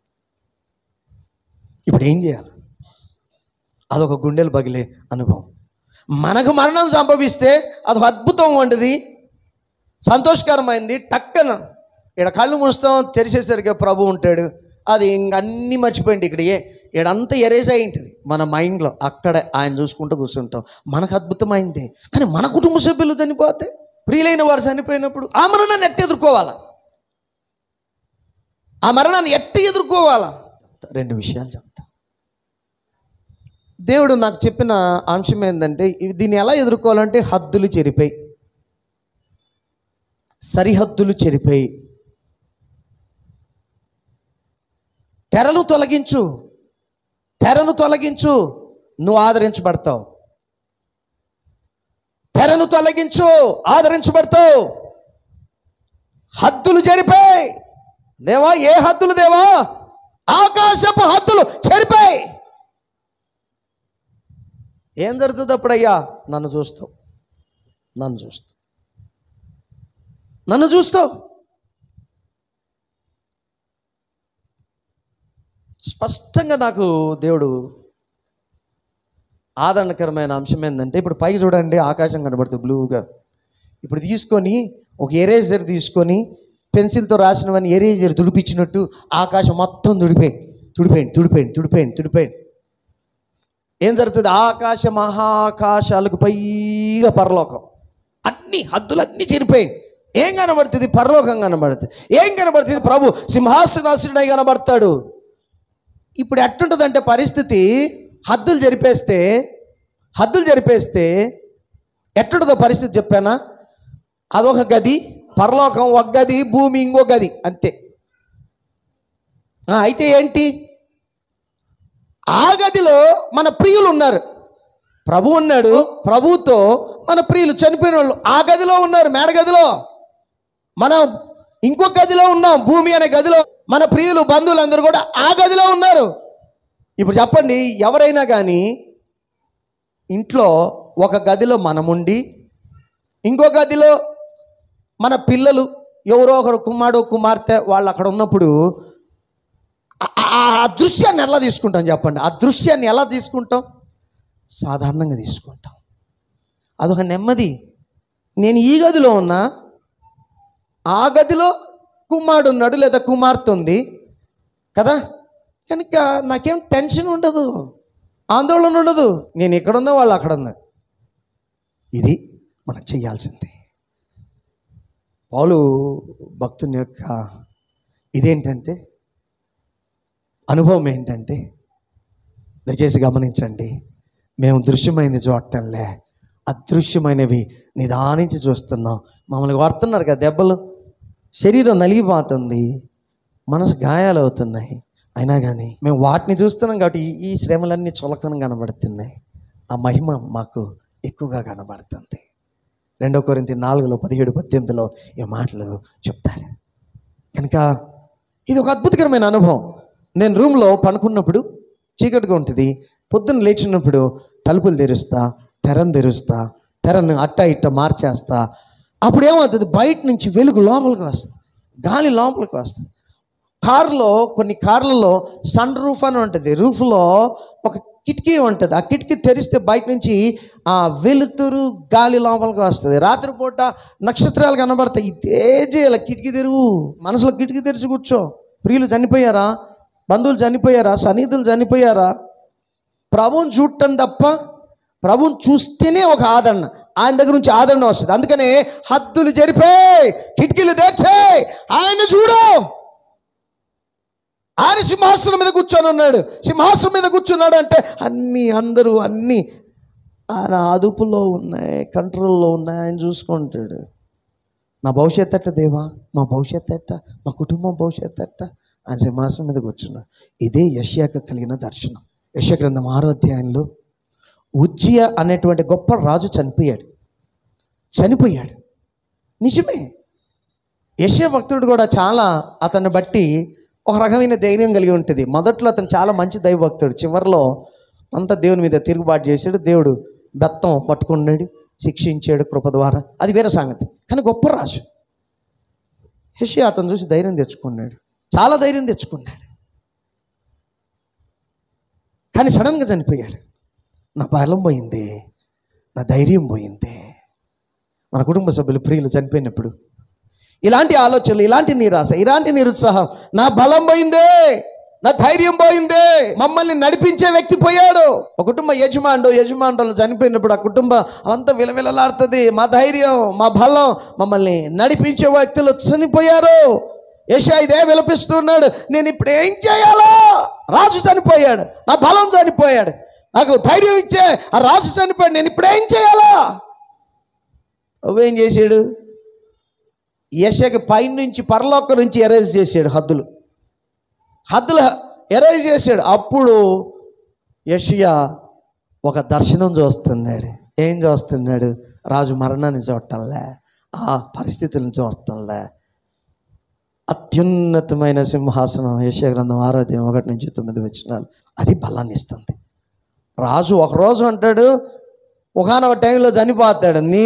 ఇప్పుడు ఏం చేయాలి? అదొక గుండెలు పగిలే అనుభవం. మనకు మరణం సంభవిస్తే అదొక అద్భుతం వంటిది, సంతోషకరమైంది. టక్కన ఇక్కడ కళ్ళు మూస్తాం, తెరిచేసరికి ప్రభు ఉంటాడు. అది ఇంక అన్నీ మర్చిపోయింది. ఇక్కడ ఏ ఇక్కడంతా ఎరేజ్ అయి ఉంటుంది మన మైండ్లో. అక్కడే ఆయన చూసుకుంటూ కూర్చుంటాం. మనకు అద్భుతమైంది. కానీ మన కుటుంబ సభ్యులు చనిపోతే, ప్రియులైన వారు చనిపోయినప్పుడు ఆ మరణాన్ని ఎట్ట ఎదుర్కోవాలా? ఆ మరణాన్ని ఎట్ట ఎదుర్కోవాలా? రెండు విషయాలు చెప్తా. దేవుడు నాకు చెప్పిన అంశం ఏంటంటే, దీన్ని ఎలా ఎదుర్కోవాలంటే హద్దులు చెరిపోయి, సరిహద్దులు చెరిపోయి, తెరలు తొలగించు, తెరను తొలగించు, నువ్వు ఆదరించబడతావు. తెరను తొలగించు, ఆదరించబడతావు. హద్దులు చెరిపోయి. దేవా, ఏ హద్దులు దేవా? ఆకాశపు హద్దులు చెరిపోయి. ఏం జరుగుతుంది అప్పుడయ్యా? నన్ను చూస్తావు, నన్ను చూస్తావు. నన్ను చూస్తావు. స్పష్టంగా నాకు దేవుడు ఆదరణకరమైన అంశం ఏంటంటే, ఇప్పుడు పైకి చూడండి, ఆకాశం కనబడుతుంది బ్లూగా. ఇప్పుడు తీసుకొని ఒక ఎరేజర్ తీసుకొని పెన్సిల్తో రాసినవన్నీ ఎరేజర్ తుడిపించినట్టు ఆకాశం మొత్తం తుడిపోయి తుడిపోయింది తుడిపోయింది తుడిపోయింది తుడిపోయింది ఏం జరుగుతుంది? ఆకాశ మహాకాశాలకు పైగా పరలోకం, అన్ని హద్దులు అన్నీ చెరిపోయింది. ఏం కనబడుతుంది? పరలోకం కనబడుతుంది. ఏం కనబడుతుంది? ప్రభు సింహాసనాసీనుడై కనబడతాడు. ఇప్పుడు ఎట్టుంటుందంటే పరిస్థితి, హద్దులు జరిపేస్తే హద్దులు జరిపేస్తే ఎట్టుంటుందో పరిస్థితి చెప్పానా? అదొక గది, పరలోకం ఒక గది, భూమి ఇంకో గది, అంతే. అయితే ఏంటి? ఆ గదిలో మన ప్రియులు ఉన్నారు, ప్రభు ఉన్నాడు, ప్రభుతో మన ప్రియులు చనిపోయిన వాళ్ళు ఆ గదిలో ఉన్నారు, మేడ గదిలో. మనం ఇంకొక గదిలో ఉన్నాం, భూమి అనే గదిలో. మన ప్రియులు బంధువులందరూ కూడా ఆ గదిలో ఉన్నారు. ఇప్పుడు చెప్పండి, ఎవరైనా కానీ ఇంట్లో ఒక గదిలో మనముండి ఇంకో గదిలో మన పిల్లలు ఎవరో ఒకరు కుమారుడు కుమార్తె వాళ్ళు అక్కడ ఉన్నప్పుడు ఆ దృశ్యాన్ని ఎలా తీసుకుంటాం చెప్పండి? ఆ దృశ్యాన్ని ఎలా తీసుకుంటాం? సాధారణంగా తీసుకుంటాం. అదొక నెమ్మది. నేను ఈ గదిలో ఉన్నా, ఆ గదిలో కుమారుడు ఉన్నాడు లేదా కుమార్తె ఉంది కదా, కనుక నాకేం టెన్షన్ ఉండదు, ఆందోళన ఉండదు. నేను ఎక్కడున్నా వాళ్ళు అక్కడ ఉన్నా. ఇది మనం చేయాల్సింది. పౌలు భక్తుని యొక్క ఇదేంటంటే, అనుభవం ఏంటంటే, దయచేసి గమనించండి, మేము దృశ్యమైనది చూడటంలే, అదృశ్యమైనవి నిదానించి చూస్తున్నాం. మమ్మల్ని కొడుతున్నారు కదా దెబ్బలు, శరీరం నలిగిపోతుంది, మనసు గాయాలు అవుతున్నాయి, అయినా కానీ మేము వాటిని చూస్తున్నాం కాబట్టి ఈ శ్రమలన్నీ చులకన కనబడుతున్నాయి. ఆ మహిమ మాకు ఎక్కువగా కనబడుతుంది. రెండో కొరింథీ నాలుగులో పదిహేడు పద్దెనిమిదిలో ఈ మాటలు చెప్తాడు. కనుక ఇది ఒక అద్భుతకరమైన అనుభవం. నేను రూమ్లో పనుకున్నప్పుడు చీకటిగా ఉంటుంది, పొద్దున్న లేచినప్పుడు తలుపులు తెరుస్తా, తెరను తెరుస్తా, తెరను అట్ట ఇట్ట మార్చేస్తా. అప్పుడు ఏమవుతుంది? బయట నుంచి వెలుగు లోపలికి వస్తుంది, గాలి లోపలికి వస్తుంది. కారులో కొన్ని కార్లలో సన్ రూఫ్ అని ఉంటుంది, రూఫ్లో ఒక కిటికీ ఉంటుంది. ఆ కిటికీ తెరిస్తే బయట నుంచి ఆ వెలుతురు గాలి లోపలికి వస్తుంది. రాత్రిపూట నక్షత్రాలు కనబడతాయి. ఇదే చేయాలి, కిటికీ తెరువు, మనసులో కిటికీ తెరిచి కూర్చో. ప్రియులు చనిపోయారా, బంధువులు చనిపోయారా, సన్నిహితులు చనిపోయారా, ప్రభువుని చూడటం తప్ప, ప్రభువుని చూస్తేనే ఒక ఆదరణ, ఆయన దగ్గర నుంచి ఆదరణ వస్తుంది. అందుకనే హద్దులు జరిపే, కిటికీలు తెరిచే, ఆయన చూడు. ఆయన సింహాసనం మీద కూర్చొని ఉన్నాడు. సింహాసనం మీద కూర్చున్నాడు అంటే అన్నీ అందరూ అన్నీ ఆయన అదుపులో ఉన్నాయి, కంట్రోల్లో ఉన్నాయి, ఆయన చూసుకుంటాడు. నా భవిష్యత్ ఎట్ట దేవా, మా భవిష్యత్ ఎట్ట, మా కుటుంబం భవిష్యత్ ఎట్ట, ఆయన సింహాసనం మీద కూర్చున్నాడు. ఇదే యెషయాకు కలిగిన దర్శనం. యెషయా గ్రంథం ఆరో అధ్యాయంలో ఉజ్జియా అనేటువంటి గొప్ప రాజు చనిపోయాడు చనిపోయాడు నిజమే. యెషయా భక్తుడు కూడా చాలా అతన్ని బట్టి ఒక రకమైన ధైర్యం కలిగి ఉంటుంది. మొదట్లో అతను చాలా మంచి దైవభక్తుడు, చివరిలో అంతా దేవుని మీద తిరుగుబాటు చేశాడు. దేవుడు బెత్తం పట్టుకున్నాడు, శిక్షించాడు కృప ద్వారా, అది వేరే సంగతి. కానీ గొప్ప రాజు యెషయా అతను చూసి ధైర్యం తెచ్చుకున్నాడు, చాలా ధైర్యం తెచ్చుకున్నాడు. కానీ సడన్గా చనిపోయాడు. నా బలం పోయింది, నా ధైర్యం పోయింది. మన కుటుంబ సభ్యులు ప్రియులు చనిపోయినప్పుడు ఇలాంటి ఆలోచనలు, ఇలాంటి నిరాశ, ఇలాంటి నిరుత్సాహం, నా బలం పోయిందే, నా ధైర్యం పోయిందే, మమ్మల్ని నడిపించే వ్యక్తి పోయాడు. ఒక కుటుంబ యజమానుడు యజమానులు చనిపోయినప్పుడు ఆ కుటుంబం అంతా విలవిలలాడుతుంది. మా ధైర్యం, మా బలం, మమ్మల్ని నడిపించే వ్యక్తులు చనిపోయారు. యెషయా ఇదే విలపిస్తున్నాడు, నేను ఇప్పుడు ఏం చేయాలో? రాజు చనిపోయాడు, నా బలం చనిపోయాడు, నాకు ధైర్యం ఇచ్చే ఆ రాజు చనిపోయాడు, నేను ఇప్పుడు ఏం చేయాలా? నువ్వేం చేశాడు? యెషయాకి పైనుంచి పరలోకం నుంచి ఎరేజ్ చేశాడు, హద్దులు హద్దులు ఎరేజ్ చేశాడు. అప్పుడు యెషయా ఒక దర్శనం చూస్తున్నాడు. ఏం చూస్తున్నాడు? రాజు మరణాన్ని చూడటంలే, ఆ పరిస్థితులను చూడటంలే. అత్యున్నతమైన సింహాసనం, యెషయా గ్రంథం ఆరో అధ్యాయం ఒకటి నుంచి తొమ్మిది వచనాలు, అది బలాన్ని ఇస్తుంది. రాజు ఒకరోజు అంటాడు, ఒకనొక టైంలో చనిపోతాడు, నేను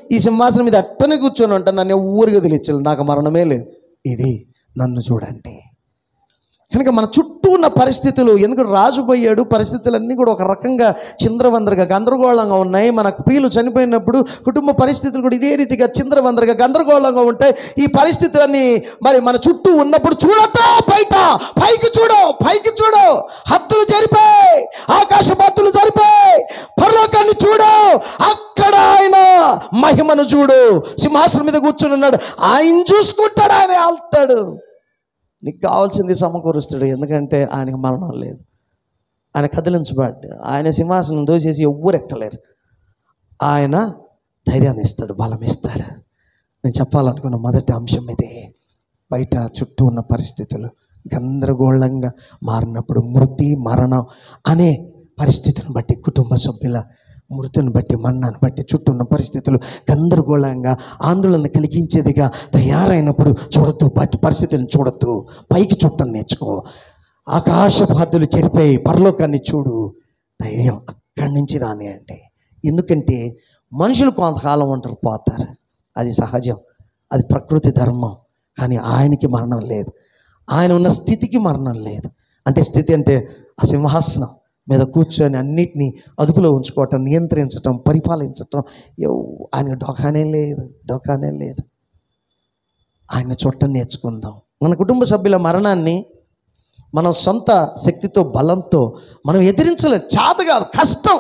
ఈ సింహాసనం మీద అట్టనే కూర్చొని ఉంటాను, నన్ను ఊరికి వదిలించాలి, నాకు మరణమే లేదు. ఇది నన్ను చూడండి. కనుక మన చుట్టూ ఉన్న పరిస్థితులు, ఎందుకంటే రాజు పోయాడు, పరిస్థితులన్నీ కూడా ఒక రకంగా చింద్రవందరగా గందరగోళంగా ఉన్నాయి. మన ప్రియులు చనిపోయినప్పుడు కుటుంబ పరిస్థితులు కూడా ఇదే రీతిగా చింద్రవందరగా గందరగోళంగా ఉంటాయి. ఈ పరిస్థితులన్నీ మరి మన చుట్టూ ఉన్నప్పుడు చూడతా, బయట పైకి చూడు, పైకి చూడు, హద్దులు జరిపాయి, ఆకాశ హద్దులు జరిపాయి, పరలోకాన్ని చూడు, అక్కడ ఆయన మహిమను చూడు. సింహాసనం మీద కూర్చుని ఉన్నాడు, ఆయన చూసుకుంటాడు, ఆయన వెళ్తాడు, నీకు కావాల్సింది సమకూరుస్తాడు. ఎందుకంటే ఆయనకు మరణం లేదు, ఆయన కదిలించబడ్డ, ఆయన సింహాసనం దోచేసి ఎవ్వరు ఎక్కలేరు. ఆయన ధైర్యాన్ని ఇస్తాడు, బలం ఇస్తాడు. నేను చెప్పాలనుకున్న మొదటి అంశం ఇదే. బయట చుట్టూ ఉన్న పరిస్థితులు గందరగోళంగా మారినప్పుడు, మృతి మరణం అనే పరిస్థితిని బట్టి, కుటుంబ సభ్యుల మృతిని బట్టి, మరణాన్ని బట్టి, చుట్టూ ఉన్న పరిస్థితులు గందరగోళంగా ఆందోళన కలిగించేదిగా తయారైనప్పుడు చూడొద్దు, బట్టి పరిస్థితిని చూడొద్దు, పైకి చుట్టం నేర్చుకో. ఆకాశపు హద్దులు చెరిపోయి పరలోకాన్ని చూడు, ధైర్యం అక్కడి నుంచి రాని అంటే. ఎందుకంటే మనుషులు కొంతకాలం ఉంటారు, పోతారు, అది సహజం, అది ప్రకృతి ధర్మం. కానీ ఆయనకి మరణం లేదు, ఆయన ఉన్న స్థితికి మరణం లేదు. అంటే స్థితి అంటే ఆ సింహాసనం మీద కూర్చొని అన్నిటినీ అదుపులో ఉంచుకోవటం, నియంత్రించటం, పరిపాలించటం. ఆయన డోకానే లేదు, డోకానే లేదు. ఆయన చూడటం నేర్చుకుందాం. మన కుటుంబ సభ్యుల మరణాన్ని మనం సొంత శక్తితో, బలంతో మనం ఎదిరించలేదు, చేత కాదు, కష్టం.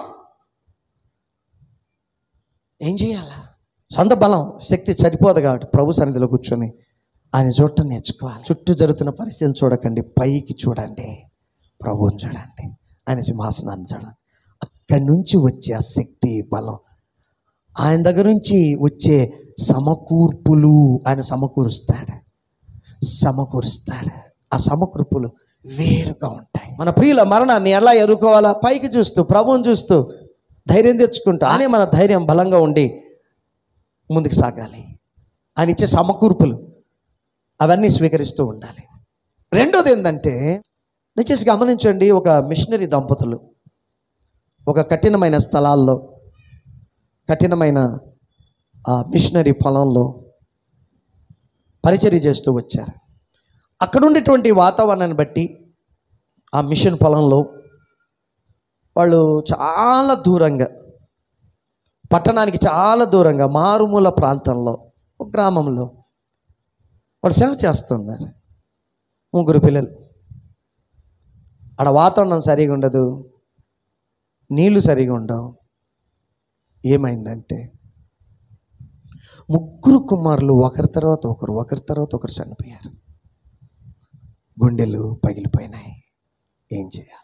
ఏం చేయాలా? సొంత బలం, శక్తి సరిపోదు కాబట్టి ప్రభు సన్నిధిలో కూర్చొని ఆయన చూడటం నేర్చుకోవాలి. చుట్టూ జరుగుతున్న పరిస్థితిని చూడకండి, పైకి చూడండి, ప్రభువుని చూడండి, ఆయన సింహాసనాన్ని చూడండి. అక్కడి నుంచి వచ్చే ఆ శక్తి, బలం, ఆయన దగ్గర నుంచి వచ్చే సమకూర్పులు ఆయన సమకూరుస్తాడు, సమకూరుస్తాడు. ఆ సమకూర్పులు వేరుగా ఉంటాయి. మన ప్రియుల మరణాన్ని ఎలా ఎదుర్కోవాలా? పైకి చూస్తూ, ప్రభువుని చూస్తూ ధైర్యం తెచ్చుకుంటా అనే మన ధైర్యం బలంగా ఉండి ముందుకు సాగాలి. ఆయన ఇచ్చే సమకూర్పులు అవన్నీ స్వీకరిస్తూ ఉండాలి. రెండోది ఏంటంటే, దయచేసి గమనించండి, ఒక మిషనరీ దంపతులు ఒక కఠినమైన స్థలాల్లో, కఠినమైన ఆ మిషనరీ పొలంలో పరిచర్య చేస్తూ వచ్చారు. అక్కడ ఉండేటువంటి వాతావరణాన్ని బట్టి ఆ మిషన్ పొలంలో వాళ్ళు చాలా దూరంగా, పట్టణానికి చాలా దూరంగా, మారుమూల ప్రాంతంలో, ఒక గ్రామంలో వాళ్ళు సేవ చేస్తున్నారు. ముగ్గురు పిల్లలు. ఆడ వాతావరణం సరిగా ఉండదు, నీళ్లు సరిగా ఉండవు. ఏమైందంటే ముగ్గురు కుమారులు ఒకరి తర్వాత ఒకరు, ఒకరి తర్వాత ఒకరు చనిపోయారు. గుండెలు పగిలిపోయినాయి. ఏం చేయాలి?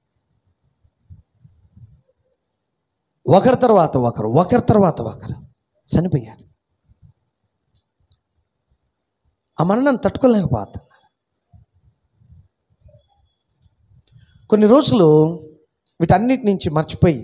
ఒకరి తర్వాత ఒకరు, ఒకరి తర్వాత ఒకరు చనిపోయారు. ఆ మరణాన్ని తట్టుకోలేకపోతున్నారు. కొన్ని రోజులు వీటన్నిటి నుంచి మర్చిపోయి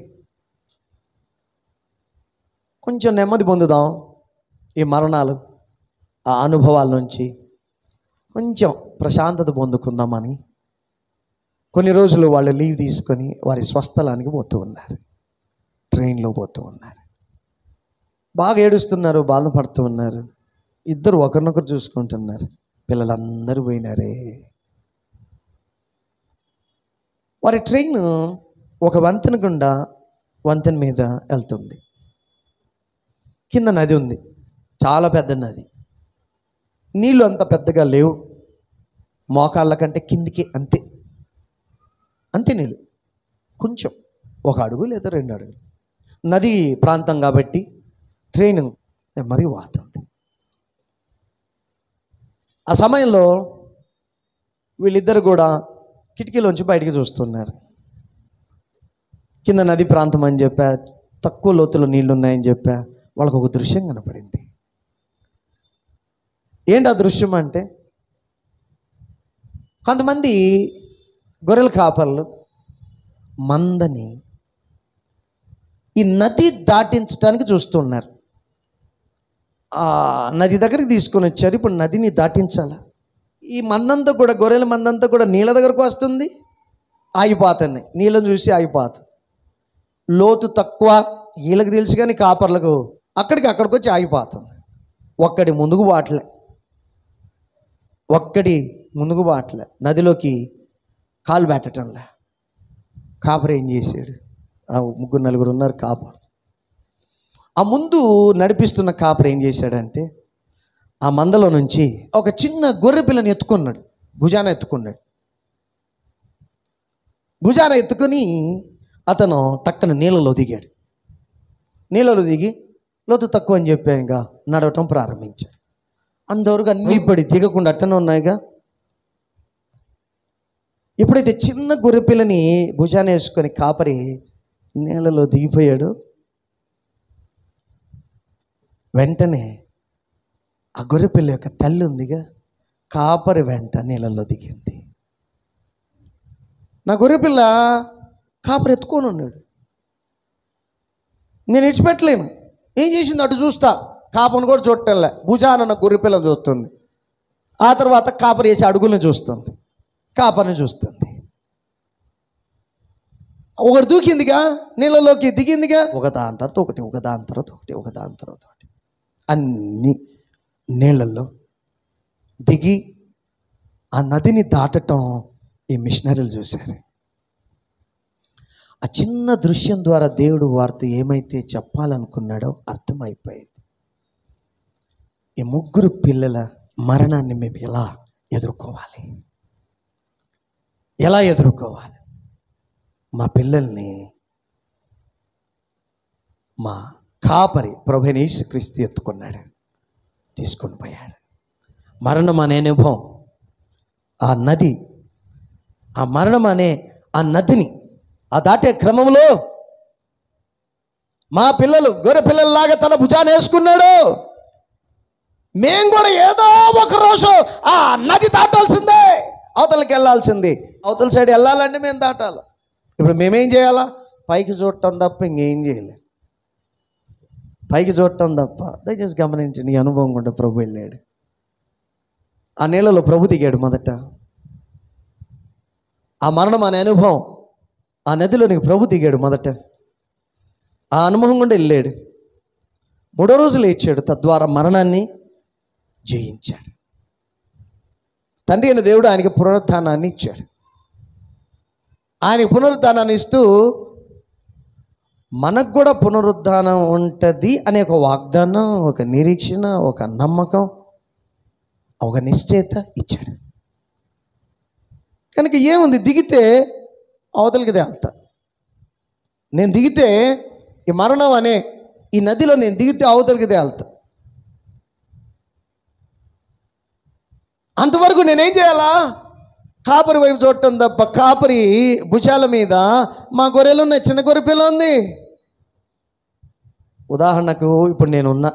కొంచెం నెమ్మది పొందుదాం, ఈ మరణాలు, ఆ అనుభవాల నుంచి కొంచెం ప్రశాంతత పొందుకుందామని కొన్ని రోజులు వాళ్ళు లీవ్ తీసుకొని వారి స్వస్థలానికి పోతూ ఉన్నారు. ట్రైన్లో పోతూ ఉన్నారు. బాగా ఏడుస్తున్నారు, బాధపడుతూ ఉన్నారు. ఇద్దరు ఒకరినొకరు చూసుకుంటున్నారు. పిల్లలందరూ పోయినారే. వారి ట్రైన్ ఒక వంతెన గుండా, వంతెన మీద వెళ్తుంది. కింద నది ఉంది, చాలా పెద్ద నది. నీళ్ళు అంత పెద్దగా లేవు, మోకాళ్ళ కంటే కిందికి అంతే, అంతే నీళ్ళు, కొంచెం ఒక అడుగు లేదా రెండు అడుగులు. నది ప్రాంతం కాబట్టి ట్రైన్ నెమ్మదిగా పోతుంది. ఆ సమయంలో వీళ్ళిద్దరు కూడా కిటికీలోంచి బయటికి చూస్తున్నారు. కింద నది ప్రాంతం అని చెప్పా, తక్కువ లోతులో నీళ్ళు ఉన్నాయని చెప్పా, వాళ్ళకు ఒక దృశ్యం కనపడింది. ఏంటి ఆ దృశ్యం అంటే, కొంతమంది గొర్రెల కాపర్లు మందని ఈ నది దాటించడానికి చూస్తున్నారు. ఆ నది దగ్గరికి తీసుకొని వచ్చారు. ఇప్పుడు నదిని దాటించాలా? ఈ మందంతా కూడా, గొర్రెల మందంతా కూడా నీళ్ళ దగ్గరకు వస్తుంది, ఆగిపోతుంది. నీళ్ళని చూసి ఆగిపోతుంది. లోతు తక్కువ వీళ్ళకి తెలుసు, కానీ కాపర్లకు అక్కడికి అక్కడికి వచ్చి ఆగిపోతుంది. ఒక్కడి ముందుకు బాటలే ఒక్కడి ముందుకు బాటలే నదిలోకి కాలు పెట్టడంలే. కాపరి ఏం చేశాడు? ముగ్గురు నలుగురు ఉన్నారు కాపరు. ఆ ముందు నడిపిస్తున్న కాపరి ఏం చేశాడంటే ఆ మందలో నుంచి ఒక చిన్న గొర్రె పిల్లని ఎత్తుకున్నాడు, భుజాన ఎత్తుకున్నాడు. భుజాన ఎత్తుకుని అతను టక్కన నీళ్ళలో దిగాడు. నీళ్ళలో దిగి లోతు తక్కువ అని చెప్పానుగా నడవటం ప్రారంభించాడు. అంతవరకు అన్ని పడి దిగకుండా అట్టనే ఉన్నాయిగా. ఎప్పుడైతే చిన్న గొర్రెపిల్లని భుజాన వేసుకొని కాపరి నీళ్ళలో దిగిపోయాడు, వెంటనే ఆ గొర్రెపిల్ల యొక్క తల్లి ఉందిగా, కాపరి వెంట నీళ్ళలో దిగింది. నా గొర్రెపిల్ల కాపరి ఎత్తుకొని ఉన్నాడు. నేను విడిచిపెట్టలేను. ఏం చేసింది? అటు చూస్తా, కాపను కూడా చూడటంలే, భుజాన గొర్రెపిల్లని చూస్తుంది. ఆ తర్వాత కాపరి వేసి అడుగులను చూస్తుంది, కాపరిని చూస్తుంది. ఒకటి దూకిందిగా, నీళ్ళలోకి దిగిందిగా, ఒక దాని తర్వాత ఒకటి, ఒక దాని తర్వాత ఒకటి, ఒక దాని తర్వాత ఒకటి, అన్ని నీళ్ళల్లో దిగి ఆ నదిని దాటటం ఈ మిషనరీలు చూశారు. ఆ చిన్న దృశ్యం ద్వారా దేవుడు వారితో ఏమైతే చెప్పాలనుకున్నాడో అర్థమైపోయింది. ఈ ముగ్గురు పిల్లల మరణాన్ని మేము ఎలా ఎదుర్కోవాలి, ఎలా ఎదుర్కోవాలి? మా పిల్లల్ని మా కాపరి ప్రభువైన యేసుక్రీస్తు ఎత్తుకున్నాడు, తీసుకొని పోయాడు. మరణం అనే అనుభవం, ఆ నది, ఆ మరణం అనే ఆ నదిని ఆ దాటే క్రమంలో మా పిల్లలు గొర్రె పిల్లల్లాగా తన భుజాన్ని వేసుకున్నాడు. మేము కూడా ఏదో ఒక రోజు ఆ నది దాటాల్సిందే, అవతలకి వెళ్ళాల్సింది. అవతల సైడ్ వెళ్ళాలంటే మేము దాటాలి. ఇప్పుడు మేమేం చేయాలా? పైకి చూడటం తప్ప ఇంకేం చేయలే, పైకి చూడటం తప్ప. దయచేసి గమనించండి, ఈ అనుభవం కూడా ప్రభు వెళ్ళాడు. ఆ నీళ్ళలో ప్రభు దిగాడు మొదట. ఆ మరణం అనే అనుభవం, ఆ నదిలోనికి ప్రభు దిగాడు మొదట. ఆ అనుభవం కూడా వెళ్ళాడు. మూడో రోజు లేచాడు, తద్వారా మరణాన్ని జయించాడు. తండ్రి అయిన దేవుడు ఆయనకి పునరుత్థానాన్ని ఇచ్చాడు. ఆయనకి పునరుత్థానాన్ని ఇస్తూ మనకు కూడా పునరుద్ధానం ఉంటుంది అనే ఒక వాగ్దానం, ఒక నిరీక్షణ, ఒక నమ్మకం, ఒక నిశ్చయత ఇచ్చాడు. కనుక ఏముంది? దిగితే అవతలికి వెళ్తా. నేను దిగితే ఈ మరణం అనే ఈ నదిలో నేను దిగితే అవతలికి వెళ్తా. అంతవరకు నేనేం చేయాలా? కాపరి వైపు చూడటం తప్ప. కాపరి భుజాల మీద మా గొర్రెలు ఉన్నాయి, చిన్న గొర్రె పిల్ల ఉంది. ఉదాహరణకు ఇప్పుడు నేనున్నా,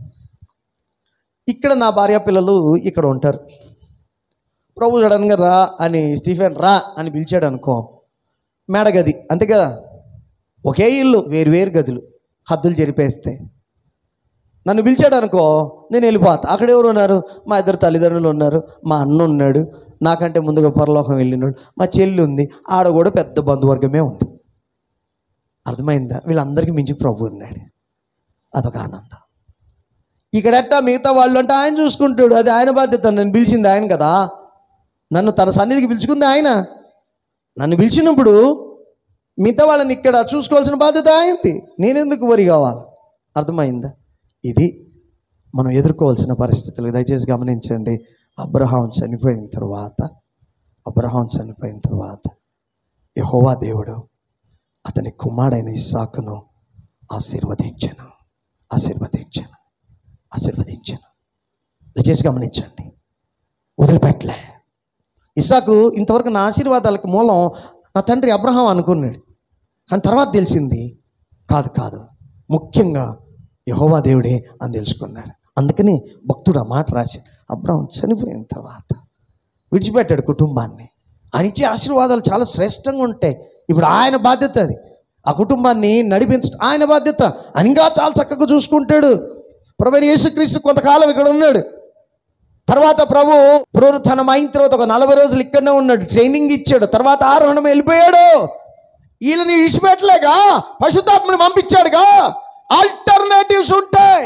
ఇక్కడ నా భార్య పిల్లలు ఇక్కడ ఉంటారు. ప్రభు సడన్గా రా అని, స్టీఫెన్ రా అని పిలిచాడు అనుకో, మేడగది అంతే కదా, ఒకే ఇల్లు, వేరు వేరు గదులు, హద్దులు జరిపేస్తే. నన్ను పిలిచాడు అనుకో, నేను వెళ్ళిపోతా. అక్కడ ఎవరు ఉన్నారు? మా ఇద్దరు తల్లిదండ్రులు ఉన్నారు, మా అన్న ఉన్నాడు, నాకంటే ముందుగా పరలోకం వెళ్ళినాడు, మా చెల్లి ఉంది, ఆడ కూడా పెద్ద బంధువర్గమే ఉంది. అర్థమైందా? వీళ్ళందరికీ మించి ప్రభు ఉన్నాడు. అదొక ఆనందం. ఇక్కడెట్టా మిగతా వాళ్ళు అంటే ఆయన చూసుకుంటాడు, అది ఆయన బాధ్యత. నన్ను పిలిచింది ఆయన కదా, నన్ను తన సన్నిధికి పిలుచుకుంది ఆయన. నన్ను పిలిచినప్పుడు మిగతా వాళ్ళని ఇక్కడ చూసుకోవాల్సిన బాధ్యత ఆయనది. నేనెందుకు వరి కావాలి? అర్థమైందా? ఇది మనం ఎదుర్కోవాల్సిన పరిస్థితులు. దయచేసి గమనించండి. అబ్రహాం చనిపోయిన తర్వాత అబ్రహాం చనిపోయిన తర్వాత యెహోవా దేవుడు అతని కుమారుడైన ఇస్సాకును ఆశీర్వదించాను ఆశీర్వదించాను ఆశీర్వదించాను దయచేసి గమనించండి. వదిలిపెట్టలే. ఇస్సాకు ఇంతవరకు నా ఆశీర్వాదాలకు మూలం నా తండ్రి అబ్రహాం అనుకున్నాడు. కానీ తర్వాత తెలిసింది కాదు కాదు ముఖ్యంగా యెహోవా దేవుడే అని తెలుసుకున్నాడు. అందుకని భక్తుడు ఆ మాట రాసి అబ్రహాం చనిపోయిన తర్వాత విడిచిపెట్టాడు కుటుంబాన్ని. ఆయన ఇచ్చే ఆశీర్వాదాలు చాలా శ్రేష్టంగా ఉంటాయి. ఇప్పుడు ఆయన బాధ్యత అది. ఆ కుటుంబాన్ని నడిపించడం ఆయన బాధ్యత. ఆయన ఇంకా చాలా చక్కగా చూసుకుంటాడు. ప్రభువైన యేసుక్రీస్తు కొంతకాలం ఇక్కడ ఉన్నాడు. తర్వాత ప్రభు పునరుత్థానం అయిన తర్వాత ఒక నలభై రోజులు ఇక్కడనే ఉన్నాడు, ట్రైనింగ్ ఇచ్చాడు. తర్వాత ఆరోహణం వెళ్ళిపోయాడు. వీళ్ళని విడిచిపెట్టలేగా, పరిశుద్ధాత్మని పంపించాడుగా. ఆల్టర్నేటివ్స్ ఉంటాయి.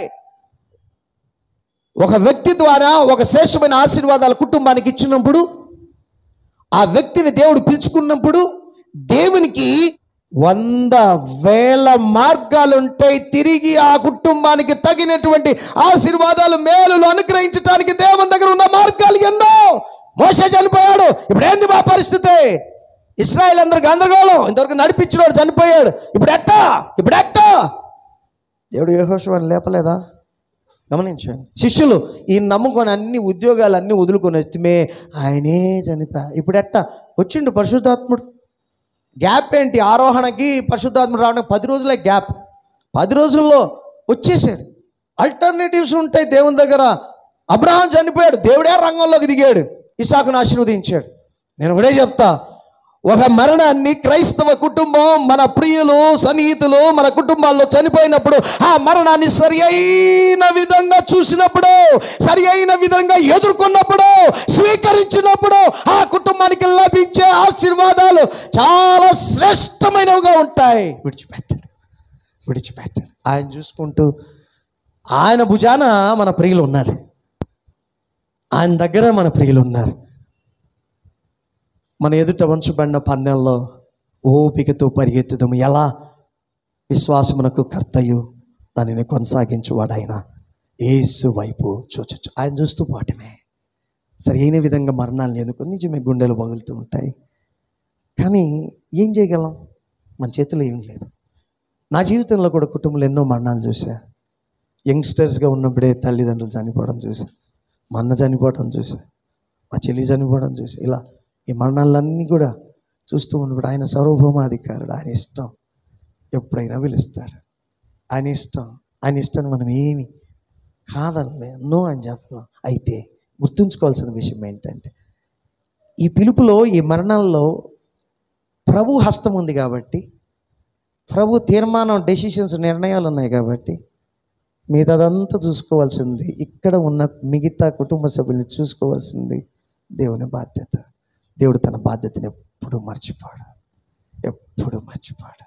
ఒక వ్యక్తి ద్వారా ఒక శ్రేష్టమైన ఆశీర్వాదాలు కుటుంబానికి ఇచ్చినప్పుడు, ఆ వ్యక్తిని దేవుడు పిలుచుకున్నప్పుడు దేవునికి వంద వేల మార్గాలు ఉంటాయి తిరిగి ఆ కుటుంబానికి తగినటువంటి ఆశీర్వాదాలు మేలులు అనుగ్రహించడానికి దేవుని దగ్గర ఉన్న మార్గాలు ఎన్నో. మోషే చనిపోయాడు, ఇప్పుడు ఏంది మా పరిస్థితి? ఇశ్రాయేల్ అందరు గందరగోళం, ఇంతవరకు నడిపించినోడు చనిపోయాడు, ఇప్పుడు ఎట్టా ఇప్పుడు ఎట్టా దేవుడు యెహోషువని లేపలేదా? గమనించండి. శిష్యులు ఈ నమ్ముకొని అన్ని ఉద్యోగాలు అన్నీ వదులుకొని వస్తే ఆయనే చనిపోయా, ఇప్పుడు ఎట్టా? వచ్చిండు పరిశుద్ధాత్ముడు. గ్యాప్ ఏంటి? ఆరోహణకి పరిశుద్ధాత్ముడు రావడానికి పది రోజులే గ్యాప్. పది రోజుల్లో వచ్చేసాడు. ఆల్టర్నేటివ్స్ ఉంటాయి దేవుని దగ్గర. అబ్రహాం చనిపోయాడు, దేవుడే రంగంలోకి దిగాడు, ఇసాకును ఆశీర్వదించాడు. నేను ఒకటే చెప్తా, ఒక మరణాన్ని క్రైస్తవ కుటుంబం, మన ప్రియులు సన్నిహితులు మన కుటుంబాల్లో చనిపోయినప్పుడు ఆ మరణాన్ని సరి అయిన విధంగా చూసినప్పుడు, సరి అయిన విధంగా ఎదుర్కొన్నప్పుడు, స్వీకరించినప్పుడు ఆ కుటుంబానికి లభించే ఆశీర్వాదాలు చాలా శ్రేష్టమైనవిగా ఉంటాయి. విడిచిపెట్టాడు విడిచిపెట్టాడు ఆయన చూసుకుంటూ, ఆయన భుజాన మన ప్రియులు ఉన్నారు, ఆయన దగ్గర మన ప్రియులు ఉన్నారు. మన ఎదుట వంచబడిన పందెంలో ఓపికతో పరిగెత్తుదాము. ఎలా? విశ్వాసమునకు కర్తయు దానిని కొనసాగించువాడు ఆయన యేసు వైపు చూచచ్చు. ఆయన చూస్తూ పోవటమే. సరైన విధంగా మరణాలను ఎదుర్కొని నిజమే గుండెలు పగులుతూ ఉంటాయి, కానీ ఏం చేయగలం? మన చేతిలో ఏం లేదు. నా జీవితంలో కూడా కుటుంబంలో ఎన్నో మరణాలు చూసా. యంగ్స్టర్స్గా ఉన్నప్పుడే తల్లిదండ్రులు చనిపోవడం చూసా, మా అన్న చనిపోవడం చూసా, మా చెల్లి చనిపోవడం చూసా. ఇలా ఈ మరణాలన్నీ కూడా చూస్తూ ఉన్నప్పుడు ఆయన సార్వభౌమాధికారుడు, ఆయన ఇష్టం ఎప్పుడైనా పిలుస్తాడు. ఆయన ఇష్టం ఆయన ఇష్టాన్ని మనం ఏమి కాదనలే, నో అని చెప్పలేం. అయితే గుర్తుంచుకోవాల్సిన విషయం ఏంటంటే, ఈ పిలుపులో ఈ మరణాల్లో ప్రభు హస్తం ఉంది కాబట్టి, ప్రభు తీర్మానం, డెసిషన్స్, నిర్ణయాలు ఉన్నాయి కాబట్టి మిగతాదంతా చూసుకోవాల్సింది, ఇక్కడ ఉన్న మిగతా కుటుంబ సభ్యుల్ని చూసుకోవాల్సింది దేవుని బాధ్యత. దేవుడు తన బాధ్యతను ఎప్పుడు మర్చిపోడు, ఎప్పుడు మర్చిపోడు.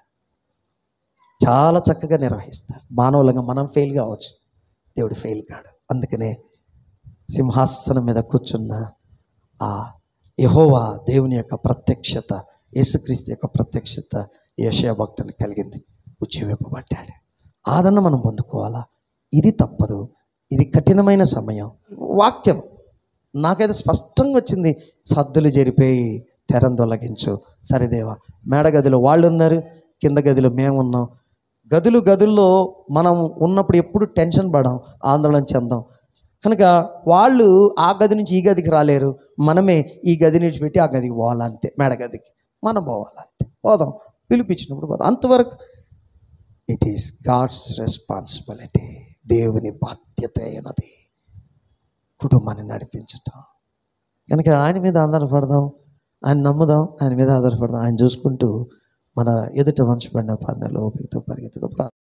చాలా చక్కగా నిర్వహిస్తాడు. మానవులంగా మనం ఫెయిల్ కావచ్చు, దేవుడు ఫెయిల్ కాడు. అందుకనే సింహాసనం మీద కూర్చున్న ఆ యెహోవా దేవుని యొక్క ప్రత్యక్షత, యేసుక్రీస్తు యొక్క ప్రత్యక్షత యెషయా భక్తునికి కలిగింది. ఉజ్జీవింపబడ్డాడు. ఆదరణ మనం పొందుకోవాలా? ఇది తప్పదు, ఇది కఠినమైన సమయం. వాక్యం నాకైతే స్పష్టంగా వచ్చింది, సద్దులు జరిపోయి తెరం తొలగించు. సరిదేవా, మేడ గదిలో వాళ్ళు ఉన్నారు, కింద గదిలో మేము ఉన్నాం. గదులు గదుల్లో మనం ఉన్నప్పుడు ఎప్పుడు టెన్షన్ పడాం, ఆందోళన చెందాం. కనుక వాళ్ళు ఆ గది నుంచి ఈ గదికి రాలేరు, మనమే ఈ గది నుంచి పెట్టి ఆ గదికి పోవాలంతే. మేడ గదికి మనం పోవాలంతే, పోదాం, పిలిపించినప్పుడు పోదాం. అంతవరకు ఇట్ ఈస్ గాడ్స్ రెస్పాన్సిబిలిటీ. దేవుని బాధ్యత అయినది కుటుంబాన్ని నడిపించటం. కనుక ఆయన మీద ఆధారపడదాం, ఆయన నమ్ముదాం, ఆయన మీద ఆధారపడదాం. ఆయన చూసుకుంటూ మన ఎదుట వంచబడిన పందాలు ఓపికతో పరిగెత్తుతో